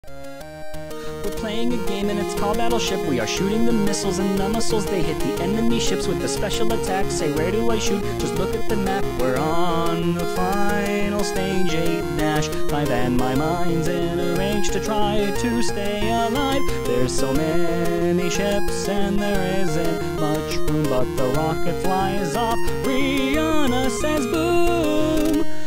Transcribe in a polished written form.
We're playing a game and it's called Battleship. We are shooting the missiles and the missiles, they hit the enemy ships with the special attacks. Say, where do I shoot? Just look at the map. We're on the final stage, 8-5, and my mind's in a rage to try to stay alive. There's so many ships and there isn't much room, but the rocket flies off. Rihanna says boom!